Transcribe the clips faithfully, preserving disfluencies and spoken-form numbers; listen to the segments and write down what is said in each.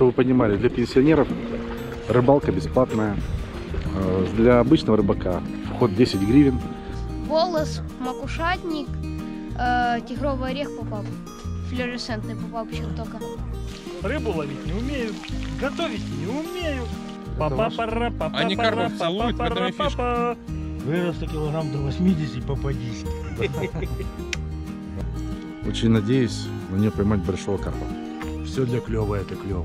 чтобы вы понимали, для пенсионеров рыбалка бесплатная. Для обычного рыбака вход десять гривен. Волос, макушатник, э, тигровый орех попал. Флуоресцентный попал почему только. Рыбу ловить не умею, готовить не умею. Они карпов целуют, в этом и фишка. Вырос килограмм до восьмидесяти, попадись. Очень надеюсь на нее поймать большого карпа. Все для клёва, это клёво.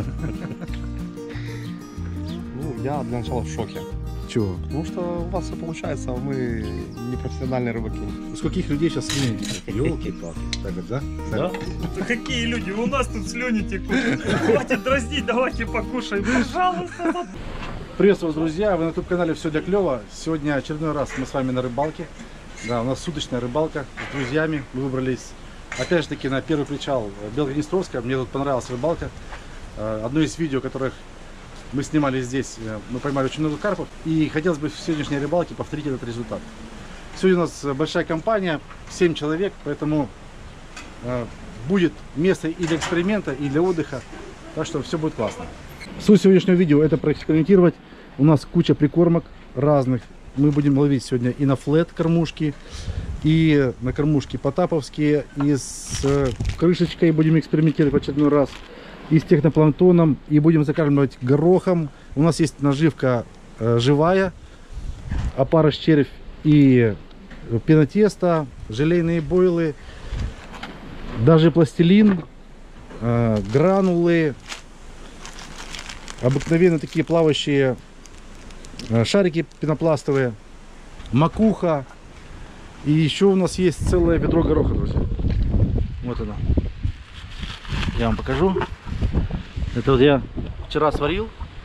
Ну, я для начала в шоке. Чего? Потому что у вас все получается, а мы не профессиональные рыбаки. Скольких людей сейчас слюни текут? Ёлки-палки. Так вот, да? Да? Какие люди? У нас тут слюни текут. Хватит дразнить, давайте покушаем, пожалуйста. Приветствую вас, друзья! Вы на ютуб-канале «Все для клёва». Сегодня очередной раз мы с вами на рыбалке. Да, у нас суточная рыбалка с друзьями. Мы выбрались, опять же таки, на первый причал Белгород-Днестровска. Мне тут понравилась рыбалка. Одно из видео, которых мы снимали здесь, мы поймали очень много карпов. И хотелось бы в сегодняшней рыбалке повторить этот результат. Сегодня у нас большая компания, семь человек, поэтому э, будет место и для эксперимента, и для отдыха. Так что все будет классно. Суть сегодняшнего видео — это проэкспериментировать. У нас куча прикормок разных. Мы будем ловить сегодня и на флет кормушки, и на кормушки потаповские, и с э, крышечкой будем экспериментировать в очередной раз. И с технопланктоном, и будем закармливать горохом. У нас есть наживка э, живая, опарыш, червь и пенотесто, желейные бойлы, даже пластилин, э, гранулы, обыкновенно такие плавающие э, шарики пенопластовые, макуха. И еще у нас есть целое ведро гороха, друзья. Вот оно. Я вам покажу. Это вот я вчера сварил.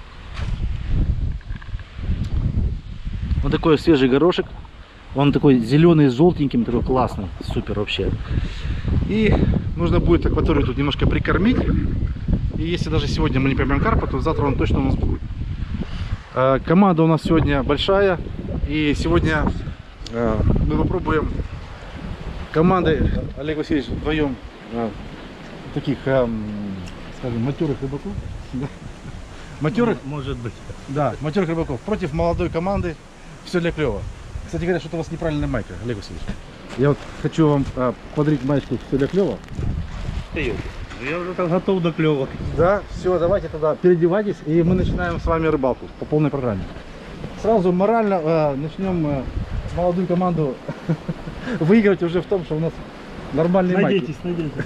Вот такой свежий горошек. Он такой зеленый с желтеньким, такой классный, супер вообще. И нужно будет акваторию тут немножко прикормить. И если даже сегодня мы не поймем карпа, то завтра он точно у нас будет. Команда у нас сегодня большая. И сегодня мы попробуем командой Олег Васильевич вдвоем таких, скажем, матерых рыбаков. Да. Матерых, может быть. Да, матерых рыбаков против молодой команды. Все для клёва. Кстати говоря, что-то у вас неправильная майка, Олег Васильевич. Я вот хочу вам а, подарить маечку «Все для клёва». Я уже там готов до клёва. Да, все, давайте тогда переодевайтесь, и мы начинаем с вами рыбалку по полной программе. Сразу морально э, начнем э, молодую команду выигрывать уже в том, что у нас нормальные майки. Надейтесь, надейтесь.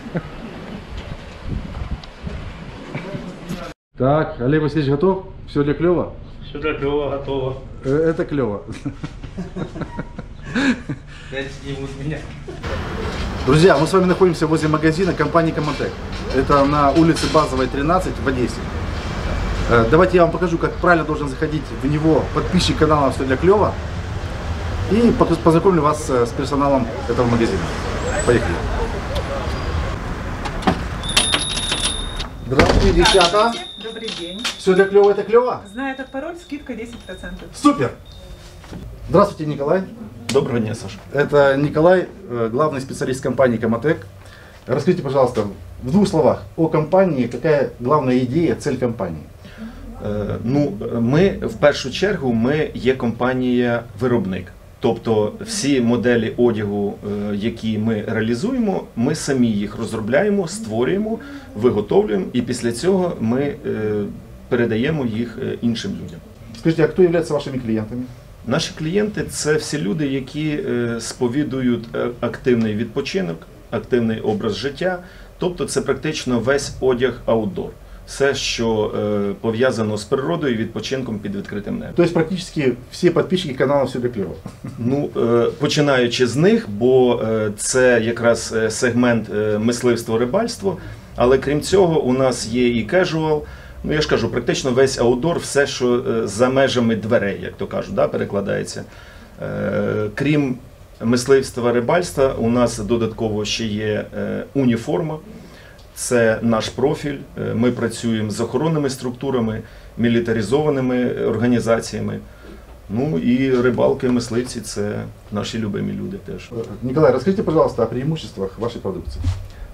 Так, Олег Васильевич готов? Все для клёва? Все для клёва готово. Это клево. Друзья, мы с вами находимся возле магазина компании Коматек. Это на улице Базовой, тринадцать в Одессе. Давайте я вам покажу, как правильно должен заходить в него подписчик канала «Все для клёва». И познакомлю вас с персоналом этого магазина. Поехали. Здравствуйте, девчата. Добрый день. Все для клёва, это клёво? Зная этот пароль, скидка десять процентов. Супер! Здравствуйте, Николай. Доброго дня, Саша. Это Николай, главный специалист компании Коматек. Расскажите, пожалуйста, в двух словах о компании, какая главная идея, цель компании? Ну, ми в першу чергу ми є компанія-виробник. Тобто всі моделі одягу, які ми реалізуємо, ми самі їх розробляємо, створюємо, виготовлюємо і після цього ми передаємо їх іншим людям. Скажіть, а хто є вашими клієнтами? Наші клієнти – це всі люди, які сповідують активний відпочинок, активний образ життя, тобто це практично весь одяг аутдор. Все, що е, пов'язано з природою і відпочинком під відкритим небом. Тобто практично всі підписчики каналу «Все для клёва»? Ну, е, починаючи з них, бо е, це якраз сегмент е, мисливство-рибальство, але крім цього у нас є і кежуал, ну я ж кажу, практично весь аутдор, все, що е, за межами дверей, як то кажуть, да, перекладається. Е, крім мисливства-рибальства, у нас додатково ще є е, уніформа. Це наш профіль, ми працюємо з охоронними структурами, мілітаризованими організаціями. Ну і рибалки, мисливці – це наші любимі люди теж. Николай, расскажите, пожалуйста, о преимуществах вашей продукции.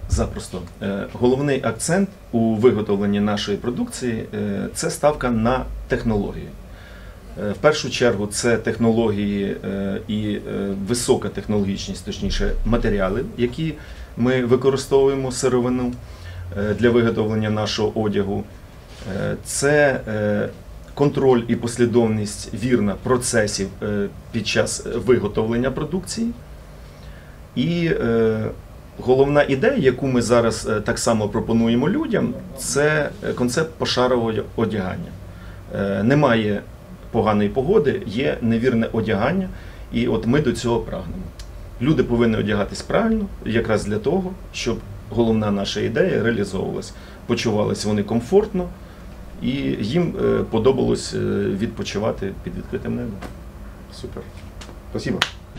Запросто. Е, Головний акцент у виготовленні нашої продукції е, це ставка на технології. Е, В першу чергу це технології е, і е, висока технологічність, точніше, матеріалів, які ми використовуємо сировину е, для виготовлення нашого одягу. Е, Це е, контроль і послідовність вірна процесів е, під час виготовлення продукції. І е, головна ідея, яку ми зараз е, так само пропонуємо людям, це концепт пошарового одягання. Е, Немає поганої погоди, є невірне одягання, і от ми до цього прагнемо. Люди повинні одягатись правильно, якраз для того, щоб головна наша ідея реалізовувалась. Почувалися вони комфортно, і їм е, подобалось е, відпочивати під відкритим небом. Супер. Спасибо.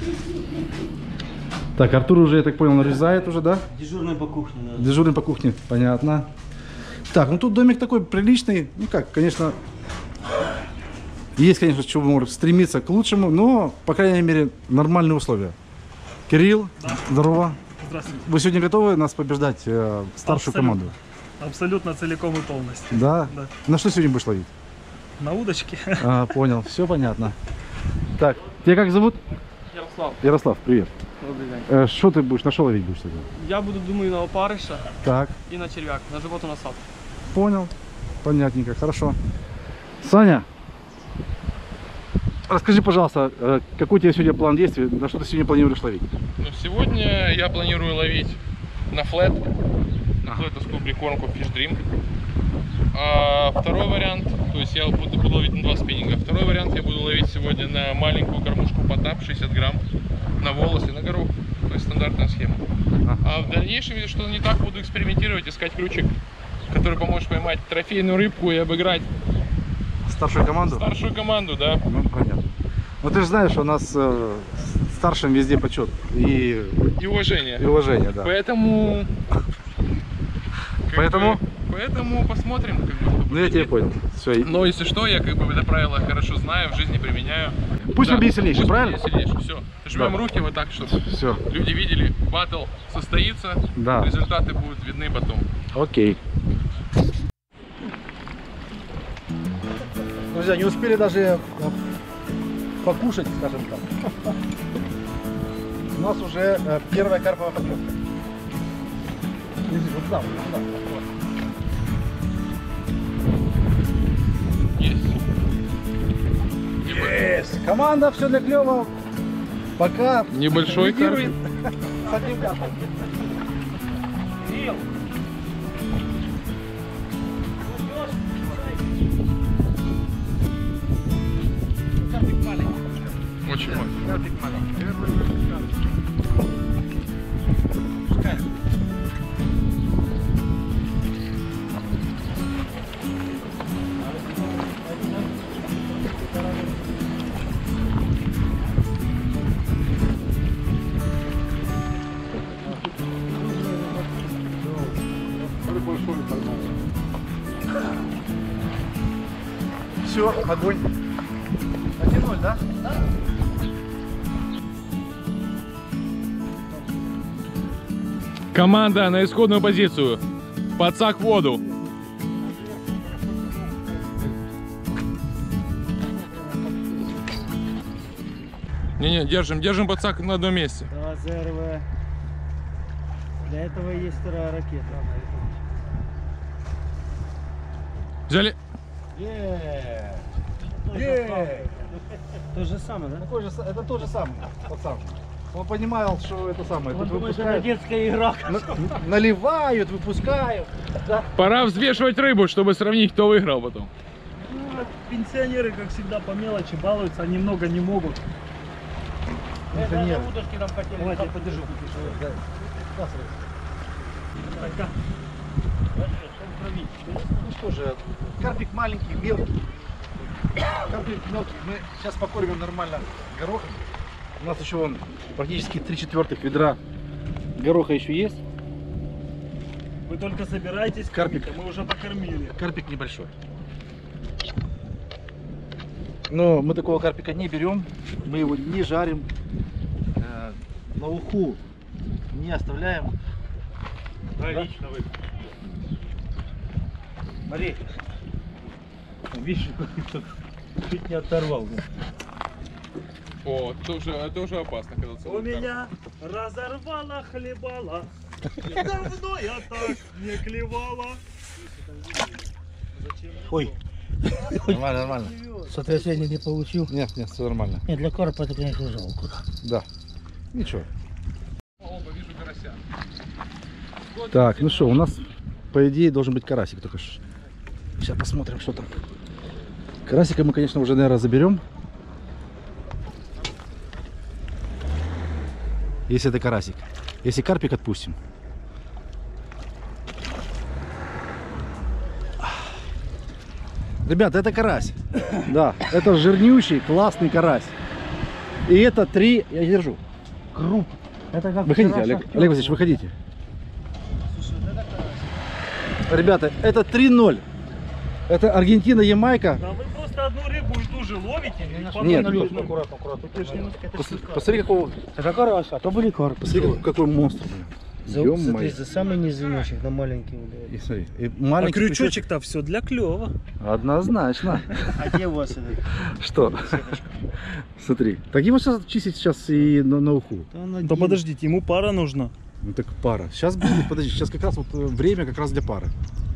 Так, Артур уже, я так понял, нарезает уже, да? Дежурный по кухне, да. Дежурный по кухне, понятно. Так, ну тут домик такой приличный. Ну как, конечно, есть, конечно, чего может стремиться к лучшему, но, по крайней мере, нормальные условия. Кирилл, Да. здорово. Здравствуйте. Вы сегодня готовы нас побеждать, э, старшую Абсолютно. команду? Абсолютно целиком и полностью. Да? Да. На что сегодня будешь ловить? На удочке. А, понял, все понятно. Так, тебя как зовут? Ярослав, Ярослав, привет. добрий день. Э, Что ты будешь, на что ловить будешь сегодня? Я буду, думаю, на опариша Так, і на черв'як, на животу насадку. понял. Понятненько, хорошо. Саня, расскажи, пожалуйста, э, какой у тебя сегодня план действий, на что ты сегодня планируешь ловить? Ну, сегодня я планирую ловить на флет, на флетовскую прикормку Fish Dream. А второй вариант, то есть я буду, буду ловить на два спиннинга. Второй вариант я буду ловить сегодня на маленькую кормушку Потап шестьдесят грамм, на волосы, на горох, то есть стандартная схема. А в дальнейшем, если что-то не так, буду экспериментировать, искать крючек, который поможет поймать трофейную рыбку и обыграть Старшую команду? старшую команду, да. Ну, понятно. Ну, ты же знаешь, у нас э, старшим везде почет и, И уважение. и уважение, да. Поэтому... как Поэтому? бы, поэтому посмотрим, как бы, что Ну, я будет. тебя понял. Все. Но если что, я как бы это правило хорошо знаю, в жизни применяю. Пусть победит сильнейший, пусть правильно? победит сильнейший, все. Жмем Да. руки вот так, чтобы Все. люди видели, баттл состоится, Да. результаты будут видны потом. Окей. Друзья, не успели даже э, покушать, скажем так. У нас уже э, первая карповая поклевка. Иди, вот сюда, вот сюда. Есть. Есть. Команда, все для клёва. Пока Небольшой лидирует с одним карпом. Очень маленький. Все, огонь. один ноль, да? Команда на исходную позицию. Подсак в воду. Не-не, держим, держим подсак на одном месте. ЗРВ. Для этого есть вторая ракета. Взяли. То же самое, да? Такой же, с- это тот же самый пацан. Он понимал, что это самое. Тут выпускают, детская игра. на- наливают, выпускают. Да. Пора взвешивать рыбу, чтобы сравнить, кто выиграл потом. Пенсионеры, как всегда, по мелочи балуются, они много не могут. Пенсионеры. Давайте я подержу. Так, Ну что же, карпик маленький, мелкий. Карпик мелкий. Мы сейчас покормим нормально горохом. У нас еще вон практически три четвертых ведра гороха еще есть. вы только собираетесь, Карпик. кормить, а мы уже покормили. Карпик небольшой. Но мы такого карпика не берем, мы его не жарим, э, на уху не оставляем. лично вы. Смотри. Видишь, чуть не оторвал. О, это уже, это уже опасно, когда У целый меня разорвало хлебало. Давно я так не клевала. Ой, Нормально, нормально. сотрясение не получил. Нет, нет, все нормально. Нет, для карпа это, конечно, жалко. Да. Ничего. Оба, вижу карася. Так, ну что, у нас, по идее, должен быть карасик только что. Сейчас посмотрим, что там. Карасика мы, конечно, уже, наверное, заберем. Если это карасик. Если карпик, отпустим. Ребята, это карась. Да, это жирнющий, классный карась. И это три, я держу. Круп. Это как Выходите, вчера Олег, шахтер. Олег Васильевич, выходите. Ребята, это три ноль. Это Аргентина, Ямайка. Да вы просто одну рыбу и ту же ловите. и потом Нет, на ну, лёд. аккуратно, аккуратно. Посмотри, посмотри, какого, Это карась, а то были карпы. посмотри, какой, какой монстр. Блин. За, Ё-моё. смотри, за самый низиночек на маленький вот. И смотри, и А маленький крючочек-то все для клёва. крючочек. Однозначно. А где у вас это? Что? Смотри. Так его сейчас чистить сейчас и на, на уху. Да подождите, ему пара нужна. Ну так пара. Сейчас будет, подожди, сейчас как раз вот э, время как раз для пары.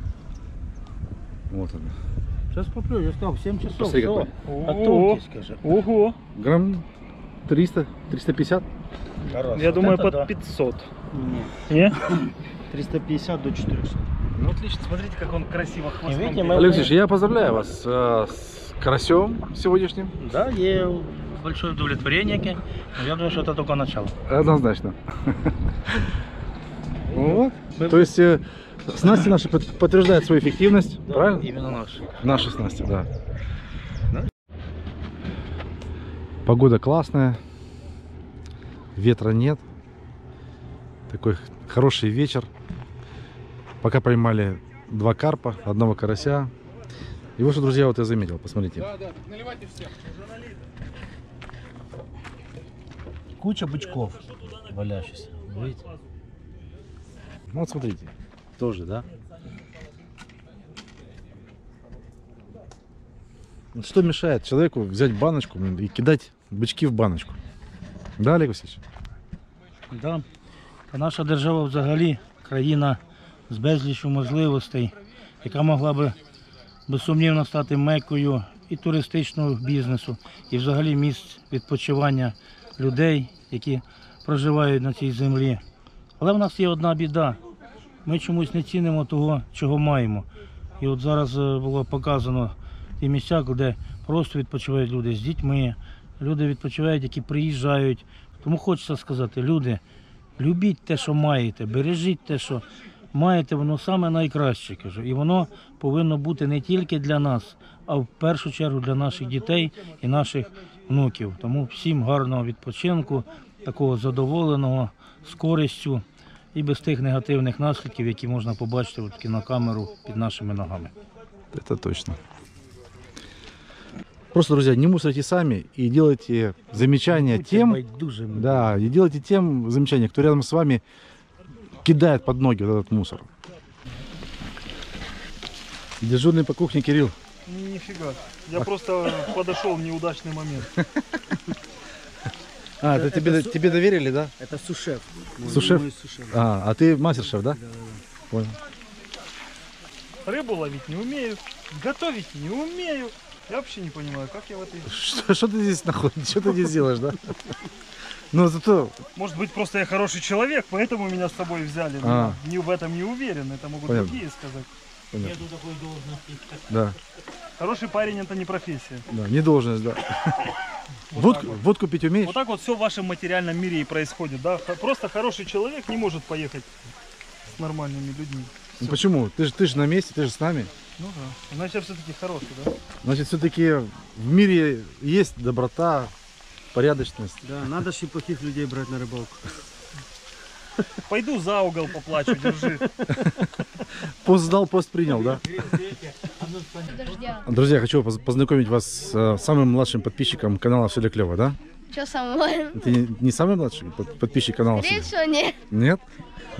Вот она. Сейчас поплю, я сказал, в семь часов. Посмотри, всё. какой. А тонкий, скажи. Ого. Грамм триста, триста пятьдесят. Карась. Я Вот думаю, это под да. пятьсот. Не, Не? триста пятьдесят до четырёхсот. Ну отлично, смотрите, как он красиво хвостом. видите, мы- Олег Васильевич, я поздравляю вас э, с карасем сегодняшним. Да, є большое удовлетворение. Я думаю, что это только начало. Однозначно. Вот. То есть э, снасти наши под- подтверждают свою эффективность, правильно? Именно наш. Наши снасти, да. Погода классная, ветра нет. Такой хороший вечер. Пока поймали два карпа, одного карася. И вот что, друзья, вот я заметил, посмотрите. Да, да, наливайте всем. Куча бычков валяющихся. Видите? Вот смотрите. Тоже, да? Вот что мешает человеку взять баночку блин, и кидать бычки в баночку? Да, Олег Васильевич? Да. Та наша держава взагалі країна з безліччю можливостей, яка могла би безсумнівно стати мекою і туристичного бізнесу, і взагалі місць відпочивання людей, які проживають на цій землі. Але в нас є одна біда. Ми чомусь не цінимо того, чого маємо. І от зараз е, було показано ті місця, де просто відпочивають люди з дітьми, люди відпочивають, які приїжджають. Тому хочеться сказати, люди, любіть те, що маєте, бережіть те, що маєте, воно саме найкраще, кажу. І воно повинно бути не тільки для нас, а в першу чергу для наших дітей і наших внуків. Тому всім гарного відпочинку, такого задоволеного, з користю і без тих негативних наслідків, які можна побачити от на камеру під нашими ногами. Это точно. Просто, друзья, не мусорите сами и делайте замечания Будьте тем, байдужими. да, и делайте тем замечания, кто рядом с вами кидает под ноги вот этот мусор. Дежурный по кухне Кирилл. Нифига. Я просто подошел в неудачный момент. А, это, тебе, тебе доверили, да? Это сушеф. Сушеф? Мой сушеф. А, а ты мастер-шеф, да? Понял. Рыбу ловить не умею, готовить не умею. Я вообще не понимаю, как я в этой... Что, что ты здесь находишь? Что ты здесь делаешь, да? Ну, зато... Может быть, просто я хороший человек, поэтому меня с собой взяли. Но А. не в этом не уверен, это могут Понятно. другие сказать. Понятно. Нету такой должности. Да, Хороший парень это не профессия. да, не должность, да. Вот Водку, так вот. водку пить умеешь? Вот так вот все в вашем материальном мире и происходит, да? Х- Просто хороший человек не может поехать с нормальными людьми. Ну, Всё. почему? Ты же, ты же на месте, ты же с нами. Ну да. Значит, я все-таки хороший, да? Значит, все-таки в мире есть доброта, порядочность. Да, надо же и плохих людей брать на рыбалку. Пойду за угол поплачу, держи. Пост сдал, пост принял, да? Дождя. Друзья, хочу поз- познакомить вас с э, самым младшим подписчиком канала «Все для клёва», да? Что самое? Ты не, не самый младший под- подписчик канала? Скорее «Всё всего, нет. для-» Нет?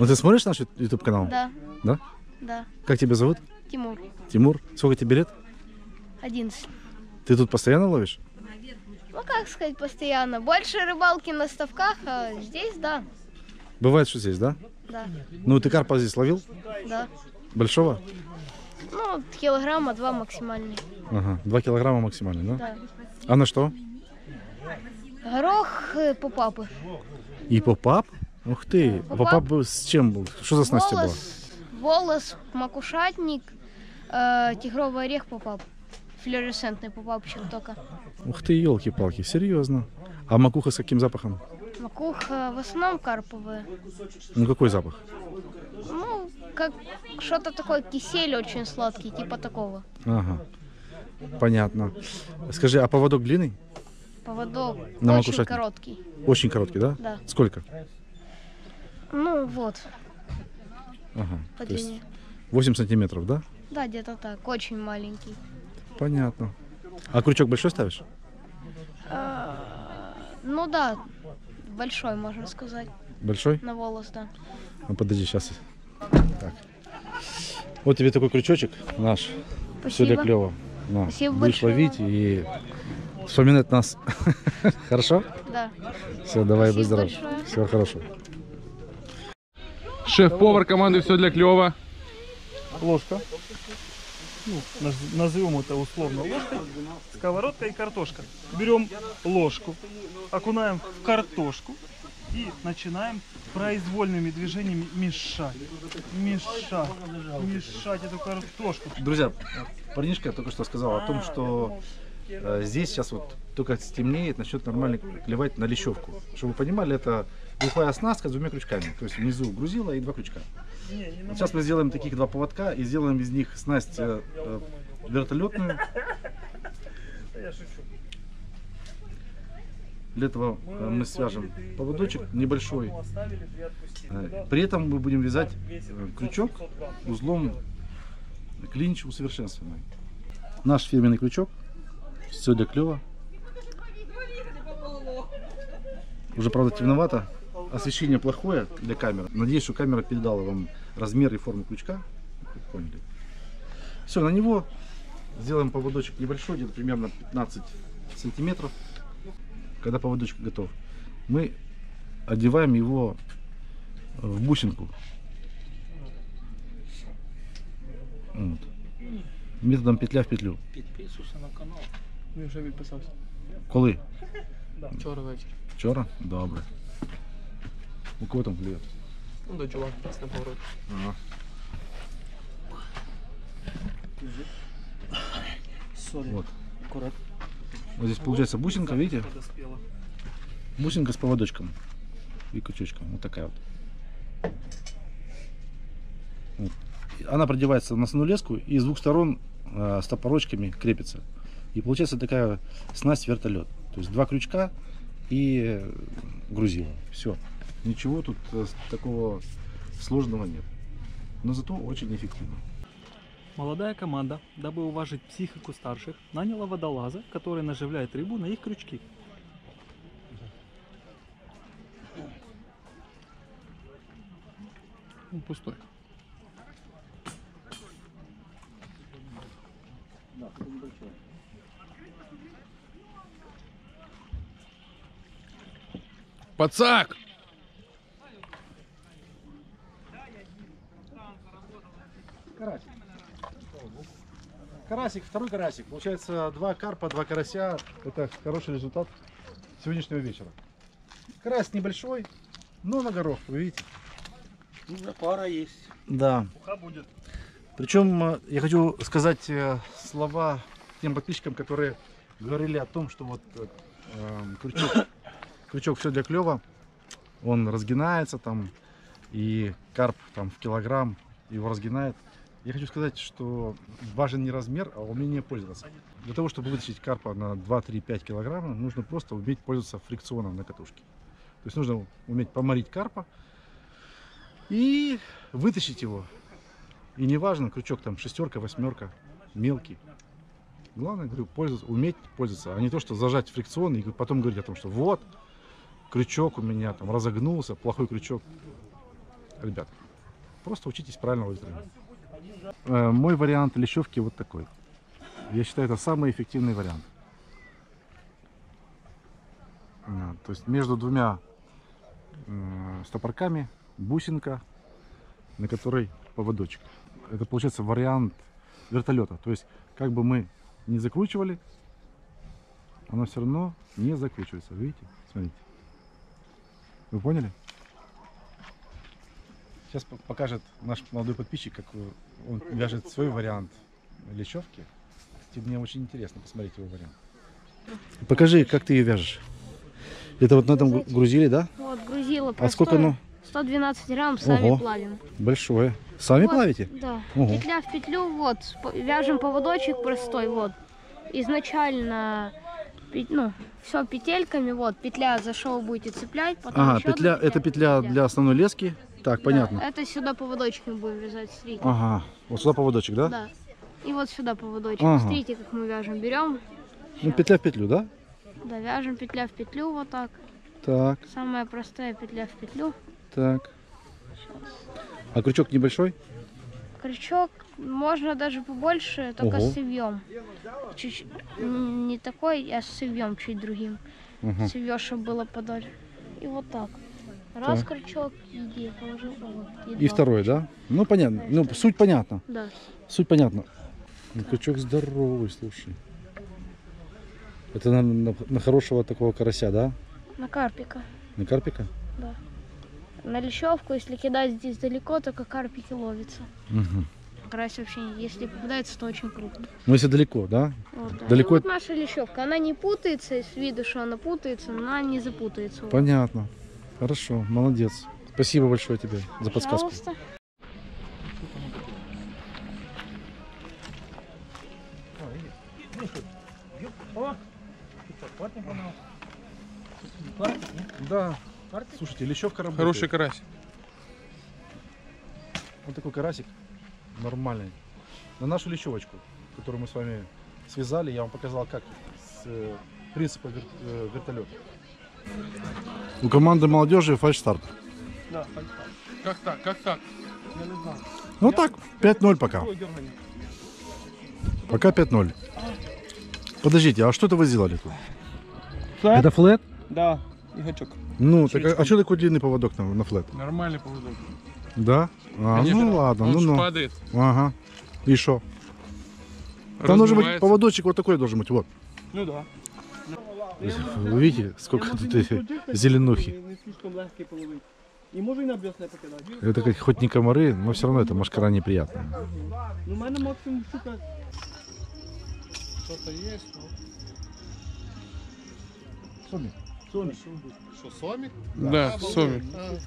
Ну ты смотришь наш YouTube канал? Да. Да? Да. Как тебя зовут? Тимур. Тимур. Сколько тебе лет? одиннадцать. Ты тут постоянно ловишь? Ну, как сказать, постоянно. Больше рыбалки на ставках, а здесь, да. Бывает, что здесь, да? Да. Ну ты карпа здесь ловил? Да. Большого? Ну, килограмма два максимальный. Ага. Два килограмма максимально, да? Да. А на что? Горох э, попапы. И попап? Ух ты. А попап был с чем был? Что за снасти была? Волос, волос, макушатник, э, тигровый орех попап. Флуоресцентный попапчик только. Ух ты, елки-палки, серьезно. А макуха с каким запахом? Макуха в основном карповые. Ну какой запах? Ну, как что-то такое, кисель очень сладкий, типа такого. Ага. Понятно. Скажи, а поводок длинный? Поводок На очень макушатник? короткий. Очень короткий, да? Да. Сколько? Ну вот, Ага. по То есть длине. восемь сантиметров, да? Да, где-то так, очень маленький. Понятно. А крючок большой ставишь? А, ну да, большой, можно сказать, Большой? на волос, да. Ну подожди, сейчас. Так. Вот тебе такой крючочек наш. Все для Спасибо. клево. На, Спасибо будешь большое. ловить и вспоминать нас. Хорошо? Да. Все, давай, будь Спасибо здоров. большое. Всего хорошего. Шеф-повар команды «Все для клёва». Ложка. Ну, наз- назовем это условно ложкой. Сковородка и картошка. Берем ложку, окунаем в картошку и начинаем произвольными движениями мешать. Мешать. Мешать эту картошку. Друзья, парнишка только что сказал о том, что э, здесь сейчас вот только стемнеет, начнет нормально клевать на лещевку. Чтобы вы понимали, это глухая оснастка с двумя крючками. То есть внизу грузила и два крючка. Вот сейчас мы сделаем таких два поводка и сделаем из них снасть э, э, вертолетную. Для этого э, мы свяжем поводочек небольшой. Э, При этом мы будем вязать э, крючок узлом клинч усовершенствованный. Наш фирменный крючок. Все для клёва. Уже, правда, темновато. Освещение плохое для камеры. Надеюсь, что камера передала вам размер и форму крючка. Как вы поняли. Все, на него сделаем поводочек небольшой, где-то примерно пятнадцать сантиметров. Когда поводочек готов, мы одеваем его в бусинку. Вот. Методом петля в петлю. Підписуйся на канал. Він вже відписався. Коли? Вчора вечір. Вчора? Добре. У кого там клює? Ну, до чувак, на поворот. Ага. Вот. Вот здесь получается бусинка, видите? Бусинка с поводочком и крючочком. Вот такая вот. Вот. Она продевается на основную леску и с двух сторон э, с топорочками крепится. И получается такая снасть вертолет. То есть два крючка и грузило. Все. Ничего тут э, такого сложного нет. Но зато очень эффективно. Молодая команда, дабы уважить психику старших, наняла водолаза, который наживляет рыбу на их крючки. Ну, пустой. Пацак! Карасик. Карасик, второй карасик. Получается два карпа, два карася. Это хороший результат сегодняшнего вечера. Карась небольшой, но на горох, вы видите. Уже пара есть. Да. будет. Причем э, я хочу сказать э, слова тем подписчикам, которые говорили о том, что вот э, э, крючок, крючок все для клёва, он разгинается там, и карп там в килограмм его разгинает. Я хочу сказать, что важен не размер, а умение пользоваться. Для того, чтобы вытащить карпа на два, три, пять килограмм, нужно просто уметь пользоваться фрикционом на катушке. То есть нужно уметь поморить карпа и вытащить его. И не важно, крючок там шестерка, восьмерка, мелкий. Главное, говорю, пользоваться, уметь пользоваться, а не то, что зажать фрикцион и потом говорить о том, что вот, крючок у меня там разогнулся, плохой крючок. ребят, просто учитесь правильно ловить рыбу. Э, Мой вариант лещевки вот такой. Я считаю, это самый эффективный вариант. Э, То есть между двумя э, стопорками бусинка, на которой поводочек. Это получается вариант вертолета. То есть как бы мы не закручивали, оно все равно не закручивается. Видите? Смотрите. Вы поняли? Сейчас по- покажет наш молодой подписчик, как э, он вяжет свой вариант лещевки. Кстати, мне очень интересно посмотреть его вариант. Покажи, как ты ее вяжешь. Это вот на этом гру- грузили, да? Вот, грузило А сколько оно? сто двенадцать грамм, сами Ого. плавим. Большое. Сами Вот, плавите? Да. Ого. Петля в петлю, вот, сп- вяжем поводочек простой, вот. Изначально, пе- ну, все петельками, вот, петля за шоу будете цеплять, потом Ага, еще одна петля, это петля для основной лески. Так, Да, понятно. это сюда поводочек мы будем вязать, смотрите. Ага, вот сюда поводочек, да? Да. И вот сюда поводочек. Ага. Смотрите, как мы вяжем. Берем, Ну, петля в петлю, да? да, вяжем петля в петлю, вот так. Так, Самая простая петля в петлю. так. А крючок небольшой? Крючок можно даже побольше, только Ого. с цевьем. Чуть м, не такой, а с цевьем чуть другим. Ага. Цевье, чтобы было подольше. И вот так. Раз Так. крючок, иди, положил, вот, И два. второй, да? Ну, понятно. Ну, суть понятна. Да. Суть понятна. Ну, крючок здоровый, слушай. Это на, на- на хорошего такого карася, да? На карпика. На карпика? Да. На лещевку, если кидать здесь далеко, только карпики ловятся. Угу. Карась вообще, если попадается, то очень крупно. Ну, если далеко, да? Вот, да. Далеко И вот наша лещевка, она не путается, с виду, что она путается, но она не запутается. Вот. Понятно. Хорошо, молодец. Спасибо большое тебе за подсказку. Пожалуйста. Да. Слушайте, лещевка работает. Хороший карась. Вот такой карасик. Нормальный. На нашу лещевочку, которую мы с вами связали, я вам показал, как с э, принципа вер- э, вертолета. У команды молодежи фальшстарт. Да, фальшстарт. Как так? Как так? Я не знаю. Ну так, пять ноль пока. Ой, дергание. Пока пять ноль. Подождите, а что это вы сделали тут? Это флет? Да, и гачок. Ну, так, а, а что такой длинный поводок на, на флет? Нормальный поводок. Да? А, Конечно. ну ладно, Он ну ж ну. падает. Ага. И что? Там должен быть Раздувается. поводочек вот такой должен быть, вот. Ну да. Вы видите, сколько тут эти зеленухи? Не слишком легкий половить. І можу і на блесне покидати. Это как- хоть не комары, но все равно это машкара неприятная. Ну, у мене максимум штука. Что-то есть, ну. Сомик. Что, сомик? Да, сомик.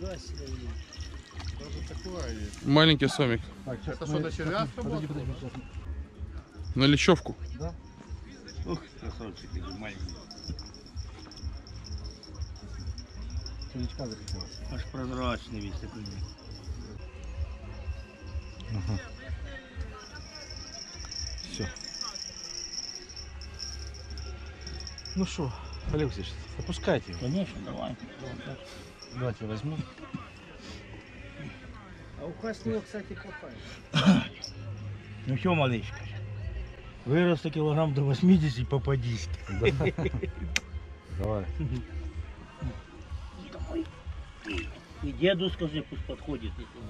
Даже такое есть. Маленький сомик. Так, сейчас, Это что, на червяк подожди, работает? подожди, сейчас. На лещевку. Червячка захотелось. Аж прозрачний весь такий. Ага. Все. Ну что, Олег Васильевич, опускайте его. Конечно, давай. Давайте возьму. А у Красного, кстати, хватает. Ну що, маличка? Виросте кілограм до вісімдесят, попадись. Давай. І діду скажи, пусть підходить.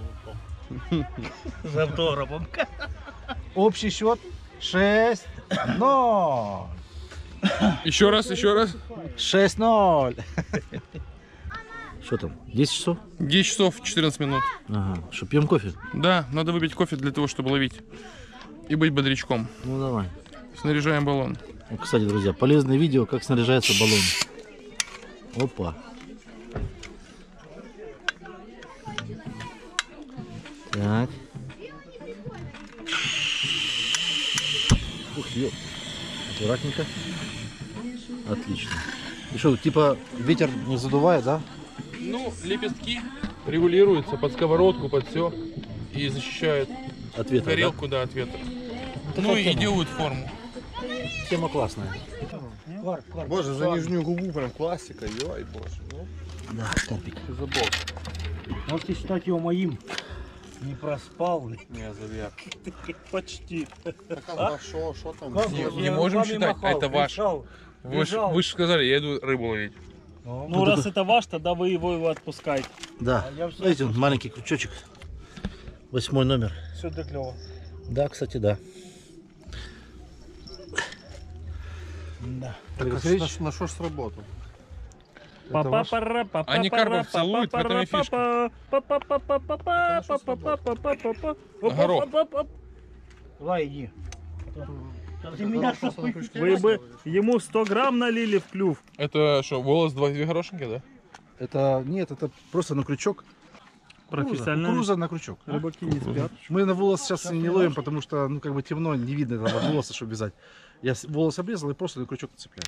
З автографом. Общий счет шесть ноль. Еще раз, еще раз. шесть ноль. Что там? десять часов? десять часов четырнадцать минут. Ага. Что, пьем кофе? Да, надо выпить кофе для того, чтобы ловить. И быть бодрячком. Ну давай. Снаряжаем баллон. Ну, кстати, друзья, полезное видео, как снаряжается баллон. Опа. Так. Ух, ё. Аккуратненько. Отлично. И что, типа ветер не задувает, да? Ну, лепестки регулируются под сковородку, под все. И защищают От ветра, тарелку, да, от ветра. да? Ну и тема. делают форму. Тема классная. Боже, за нижнюю губу прям классика, ой, боже. Ну, Да, карпик. забор. Можете считать его моим. Не проспал. Не, завет. Почти. А что, что там? Как Не, вот не я можем руками считать, махал, это ваш. кричал, Вы, ж- бежал. вы же сказали, я иду рыбу ловить. Ну, раз это ваш, тогда вы его, его отпускаете. Да. А я все Видите, он маленький крючочек. Восьмой номер. Все для клёва. Да, кстати, да. Да. На, на что ж сработал? Они карпов целуют, в этом и фишка. Горох. Давай, иди. Ты меня что Вы бы ему сто грамм налили в клюв. Это что, волос два две горошинки, да? Это нет, это просто на крючок. Профессионально. Кукуруза на крючок. Рыбаки не спят. Мы на волос сейчас не ловим, потому что ну как бы темно, не видно этого волоса, чтобы вязать. Я с- волос обрезал и просто на крючок цепляю.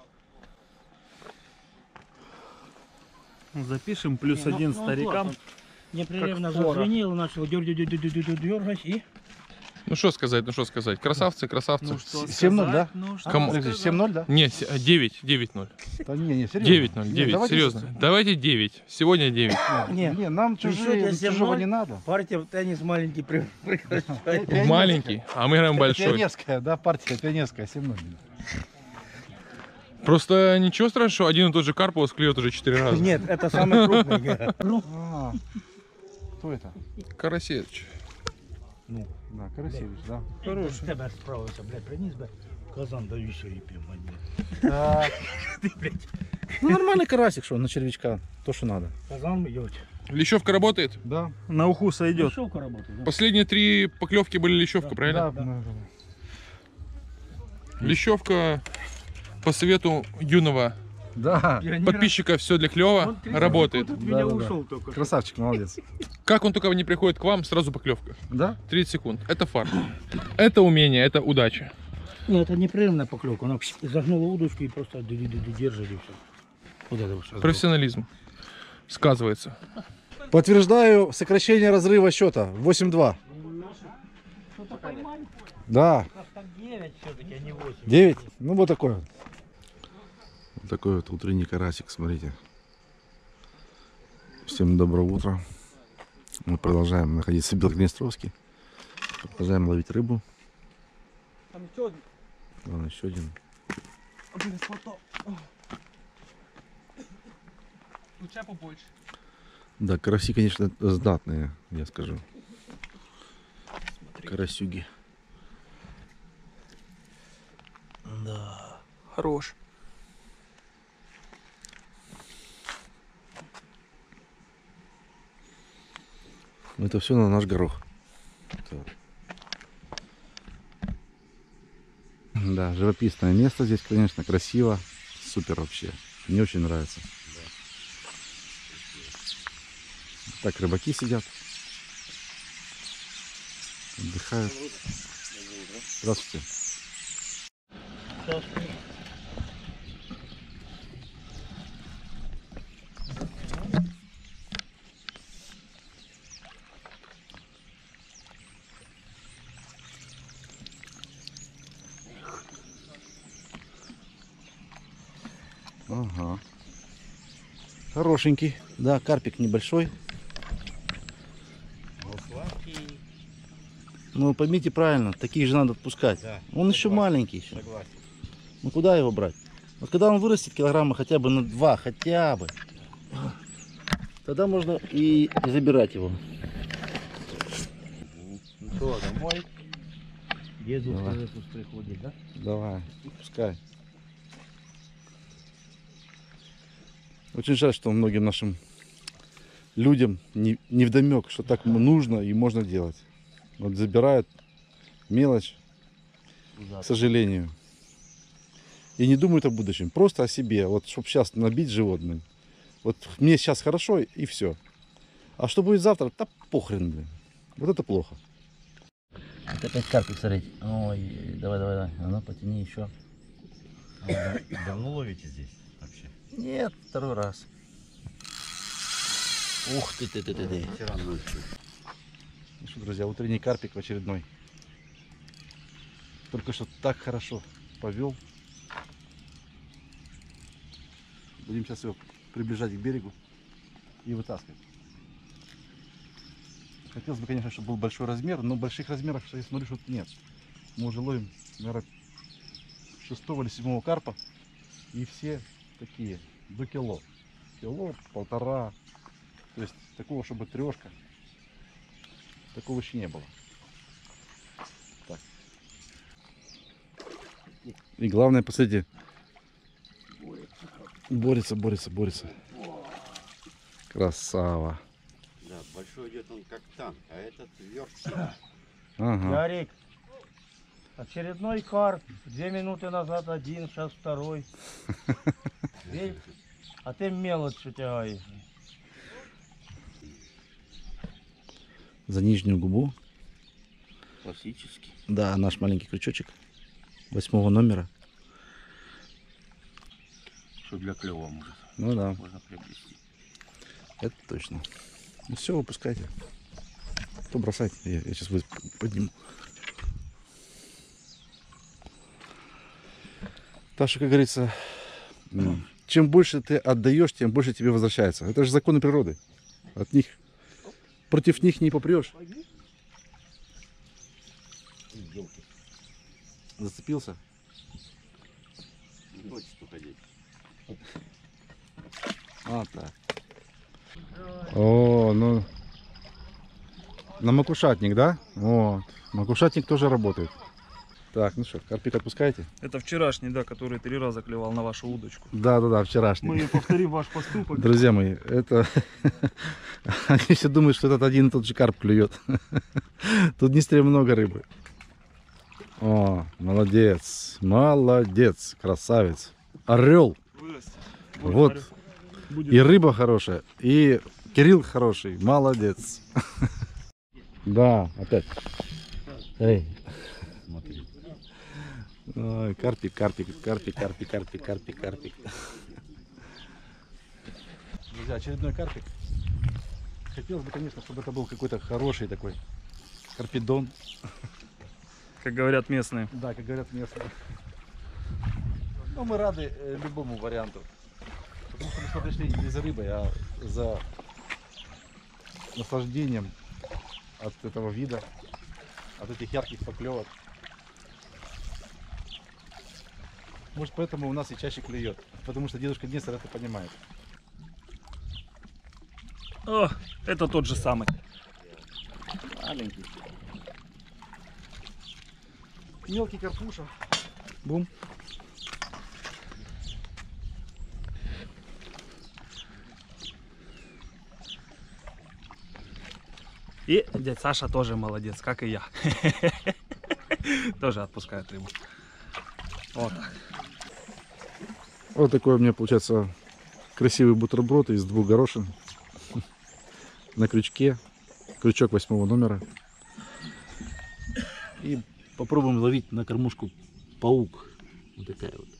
Запишем плюс один старикам. непрерывно Как фора. зазвенел, начал дергать и... Ну что сказать, ну что сказать. Красавцы, красавцы. семь ноль, да? Ну, что Кому? Подожди, семь ноль, да? Не, с- девять, девять ноль. Да не, не, серьезно. девять ноль, Не, девять, давайте серьезно. с- Давайте девять. Сегодня девять. Не, не, нам чужие, сегодня семь чужого ноль? не надо. Партия в теннис маленький при- прекращает. Маленький, а мы играем большой. Пионерская, да, партия пионерская, семь ноль. Просто ничего страшного, один и тот же карп у вас клюет уже четыре раза. Нет, это самый крупный. А, кто это? Карасевич. Ну, да, Карасевич, да. Хороший. Тебе справився, блядь, приніс би. Казан даю сьогодні пів, блядь. Так. Ну, нормальный карасик, что, на червячка, то, что надо. Казан йоть. Лещевка работает? Да. На уху сойдет. Шовка работает, да? Последние три поклевки были лещевка, Да, правильно? да, да. Лещевка по совету юного Да, подписчика «Все для клёва» работает. От Да, меня да, да. ушел только. красавчик, молодец. Как он только не приходит к вам, сразу поклевка. Да? тридцать секунд. Это фарт. Это умение, это удача. Нет, это непрерывная поклевка. Она загнула удочку и просто держит и все. Вот это вот. Профессионализм. Сказывается. Подтверждаю сокращение разрыва счета. восемь два. Да. девять все-таки, а не восемь. девять? Ну вот такой вот. Вот такой вот утренний карасик, смотрите. Всем доброго утра. Мы продолжаем находиться в Белгнестровске. Продолжаем ловить рыбу. Там еще один. Вон еще один. Блин, фото. Лучше побольше. Да, караси, конечно, знатные, я скажу. Карасюги. Да. Хорош. Это все на наш горох. Так. Да, живописное место здесь, конечно, красиво. Супер вообще. Мне очень нравится. Так рыбаки сидят. Отдыхают. Здравствуйте. Ага. Хорошенький. Да, карпик небольшой. Ну, поймите правильно, таких же надо отпускать. Да, Он еще маленький еще. Согласен. Ну куда его брать? Вот когда он вырастет килограмма хотя бы на два, хотя бы, тогда можно и забирать его. Ну что, домой? Еду Давай. приходит, да? Давай, пускай. Очень жаль, что многим нашим людям не, не вдомек, что так нужно и можно делать. Вот забирают мелочь, к сожалению. И не думают о будущем, просто о себе. Вот чтобы сейчас набить животным. Вот мне сейчас хорошо и все. А что будет завтра, да похрен, блин. Вот это плохо. Это опять карпик, смотрите. Ой, давай, давай, давай. А ну, потяни еще. Давно ловите здесь вообще? Нет, второй раз. Ух ты, ты, ты, ты, ты. Вчера ночью. Ну что, друзья, утренний карпик в очередной. Только что так хорошо повел. Будем сейчас его приближать к берегу и вытаскивать. Хотелось бы, конечно, чтобы был большой размер, но больших размеров, что я смотрю, что нет. Мы уже ловим, наверное, шестого или седьмого карпа. И все такие, до кило. Кило, полтора. То есть такого, чтобы трешка. Такого еще не было. Так. И главное, посмотрите. Борется, борется, борется. Красава. Да, большой идет он как танк, а этот верт. Ага. Ярик, очередной карп. Две минуты назад один, сейчас второй. Видишь? А ты мелочь тягаешь. За нижнюю губу. Классический. Да, наш маленький крючочек. Восьмого номера. Что для клёва может. Ну да. Можно приобрести. Это точно. Ну все, выпускайте. Кто бросать? Я, я сейчас подниму. Так что, как говорится, чем больше ты отдаешь, тем больше тебе возвращается. Это же законы природы. От них, против них не попрешь. Зацепился? Не хочет уходить. А, так. О, ну. На макушатник, да? Вот. Макушатник тоже работает. Так, ну что, карпик отпускаете? Это вчерашний, да, который три раза клевал на вашу удочку. Да, да, да, вчерашний. Мы повторим ваш поступок. Друзья мои, это... Они все думают, что этот один и тот же карп клюет. Тут в Днестре много рыбы. О, молодец, молодец, красавец. Орел. Вот. И рыба хорошая, и Кирилл хороший, молодец. Да, опять. Эй. Смотри. Ой, карпик, карпик, карпик, карпик, карпик, карпик, карпик. Друзья, очередной карпик. Хотелось бы, конечно, чтобы это был какой-то хороший такой карпидон. Как говорят местные. Да, как говорят местные. Но мы рады э, любому варианту. Потому что мы сюда пришли не за рыбой, а за наслаждением от этого вида, от этих ярких поклевок. Может, поэтому у нас и чаще клюет. Потому что дедушка Днестр это понимает. О, это тот же самый. Маленький. Мелкий карпуша. Бум. И дядь Саша тоже молодец, как и я. Тоже отпускает рыбу. Вот так. Вот такой у меня получается красивый бутерброд из двух горошин. На крючке. Крючок восьмого номера. И попробуем ловить на кормушку паук. Вот такая вот.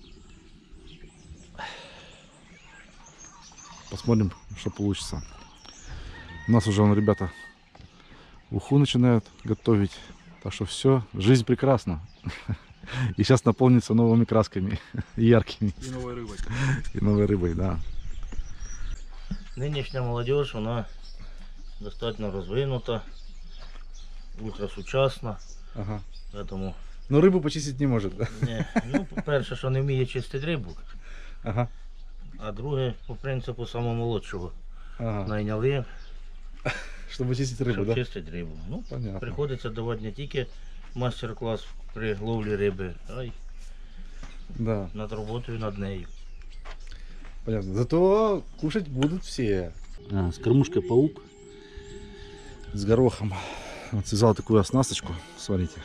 Посмотрим, что получится. У нас уже, вон, ребята, уху начинают готовить. Так что все, жизнь прекрасна. И сейчас наполнится новыми красками, яркими. И новой рыбой. И новой рыбой, да. Нынешняя молодежь, она достаточно розвинута, ультрасучасна. Ага. Поэтому... Но рибу почистити не може, так? Ні. Ну, по-перше, що не вміє чистити рибу. Ага. А друге, по принципу, самого молодшого. Ага. Найняли, щоб чистити рибу, щоб так? чистити рибу. Ну, понятно. Приходиться давати не тільки мастер-клас при ловлі риби, а й да. над роботою над нею. Понятно. Зато кушать будут все. А, с кормушкой паук. С горохом. Вот связал такую оснасточку, смотрите.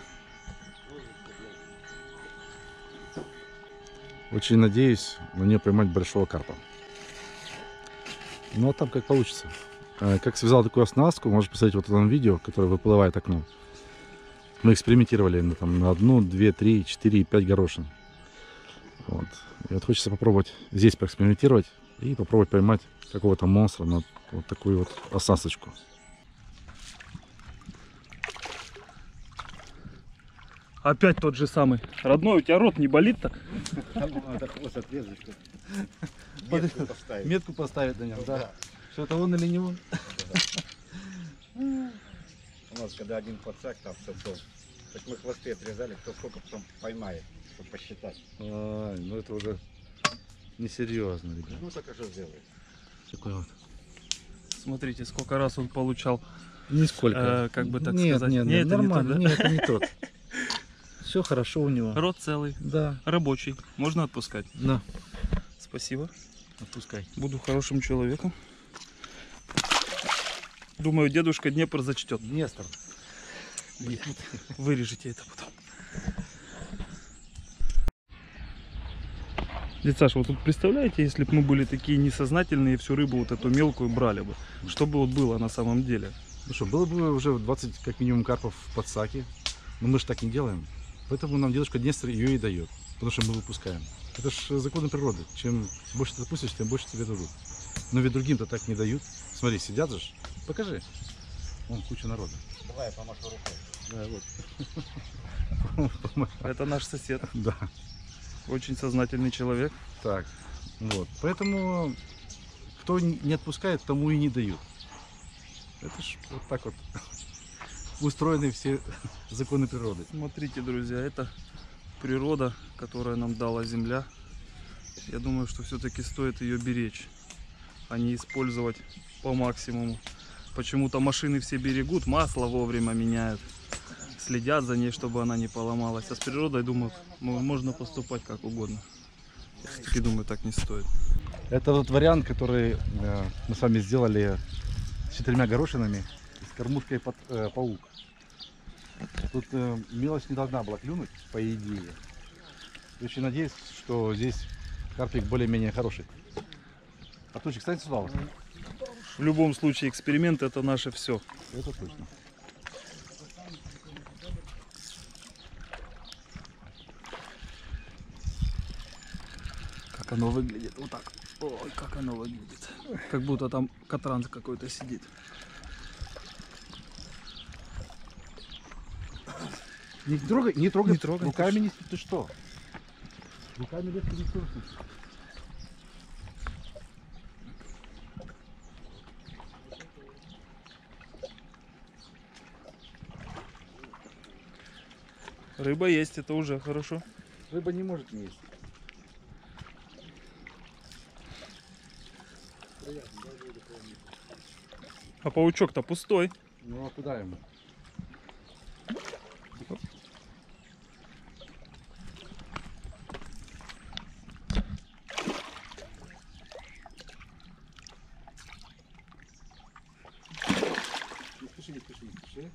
Очень надеюсь на нее поймать большого карпа. Ну а там как получится. Как связал такую оснастку, можете посмотреть вот в этом видео, которое выплывает окном. Мы экспериментировали на, там, на одну, две, три, четыре и пять горошин. Вот. И вот хочется попробовать здесь поэкспериментировать и попробовать поймать какого-то монстра на вот такую вот оснасточку. Опять тот же самый. Родной, у тебя рот не болит так? Надо хвост отрезать. Метку поставить. Метку поставить на нем, да. Что это он или не он? У нас когда один подсак там сосал, так мы хвосты отрезали, кто сколько потом поймает, чтобы посчитать. Ай, ну это уже несерьезно, ребят. Ну так а что сделать? Такой вот. Смотрите, сколько раз он получал. Нисколько. Э, как бы так нет, сказать. Нет, Не, нет, это не нормально. тот, да? Нет, это не тот. Все хорошо у него. Рот целый. Да. Рабочий. Можно отпускать? Да. Спасибо. Отпускай. Буду хорошим человеком. Думаю, дедушка Днепр зачтет. Днестр. Блин, вырежете это потом. Дядь Саша, вот тут представляете, если бы мы были такие несознательные, всю рыбу вот эту мелкую брали бы, что бы вот было на самом деле? Ну что, было бы уже двадцать как минимум карпов в подсаке, но мы же так не делаем. Поэтому нам дедушка Днестр ее и дает, потому что мы выпускаем. Это же законы природы. Чем больше ты отпустишь, тем больше тебе дадут. Но ведь другим-то так не дают. Смотри, сидят же. Покажи. Вон куча народа. Давай я помашу рукой. Да, вот. Это наш сосед. Да. Очень сознательный человек. Так, вот. Поэтому, кто не отпускает, тому и не дают. Это ж вот так вот устроены все законы природы. Смотрите, друзья, это природа, которая нам дала Земля. Я думаю, что все-таки стоит ее беречь, а не использовать по максимуму. Почему-то машины все берегут, масло вовремя меняют, следят за ней, чтобы она не поломалась. А с природой, думаю, можно поступать как угодно. Я все-таки думаю, так не стоит. Это вот вариант, который э, мы с вами сделали с четырьмя горошинами и с кормушкой под э, паук. Тут э, мелочь не должна была клюнуть, по идее. Я очень надеюсь, что здесь карпик более-менее хороший. А Тучик, встань сюда. Вот. В любом случае, эксперимент — это наше все. Это точно. Как оно выглядит, вот так. Ой, как оно выглядит. Как будто там катран какой-то сидит. Не трогай, не трогай, Не трогай, руками не ты что? Руками легко не трогай. Рыба есть, это уже хорошо. Рыба не может не есть. А паучок-то пустой. Ну а куда ему? Не спеши, не спеши, не спеши.